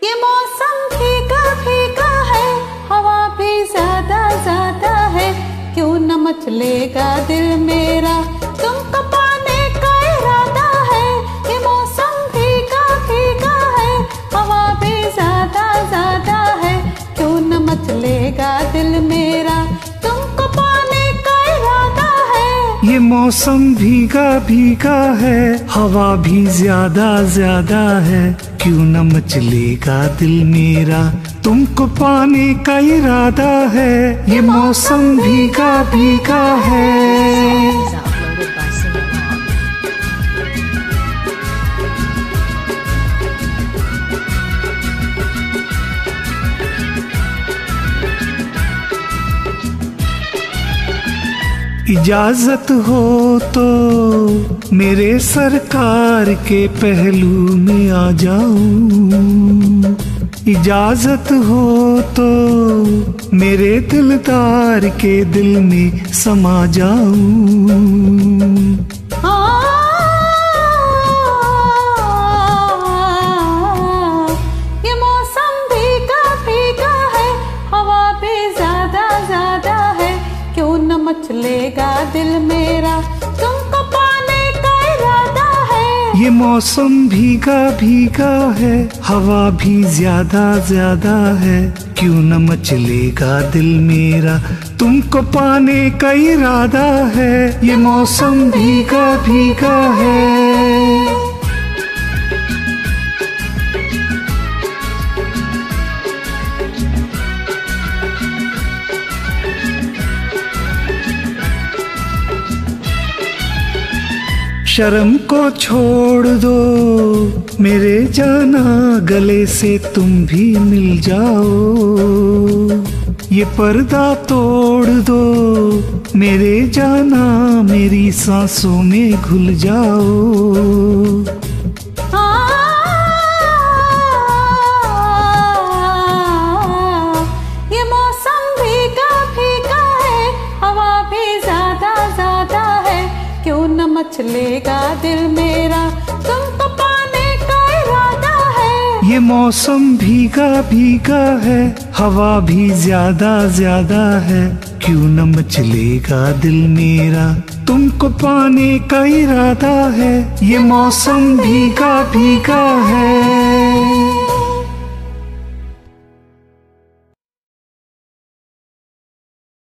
ये मौसम भीगा भीगा है, हवा भी ज्यादा ज्यादा है, क्यों न मचलेगा दिल मेरा तुमको पाने का इरादा है। ये मौसम भीगा भीगा है, हवा भी ज्यादा ज्यादा है, क्यों न मचलेगा दिल मेरा तुमको पाने का इरादा है। ये मौसम भीगा भीगा है, हवा भी ज्यादा ज्यादा है, क्यों न मचलेगा दिल मेरा तुमको पाने का इरादा है। ये मौसम भीगा भीगा है। इजाजत हो तो मेरे सरकार के पहलू में आ जाऊं, इजाजत हो तो मेरे दिलदार के दिल में समा जाऊं। ये मौसम भीगा भीगा है, हवा भी ज्यादा ज्यादा है, क्यों न मचलेगा दिल मेरा तुमको पाने का इरादा है। ये मौसम भीगा भीगा है, हवा भी ज्यादा ज्यादा है, क्यों न मचलेगा दिल मेरा तुमको पाने का इरादा है। ये मौसम भीगा भीगा है। शर्म को छोड़ दो मेरे जाना, गले से तुम भी मिल जाओ। ये पर्दा तोड़ दो मेरे जाना, मेरी सांसों में घुल जाओ। ये मौसम भीगा भीगा है, हवा भी ज्यादा ज्यादा है, क्यों न मचलेगा दिल मेरा तुमको पाने का इरादा है। ये मौसम भीगा भीगा है, हवा भी ज्यादा ज्यादा है, क्यों न मचलेगा दिल मेरा तुमको पाने का इरादा है। ये मौसम भीगा भीगा है।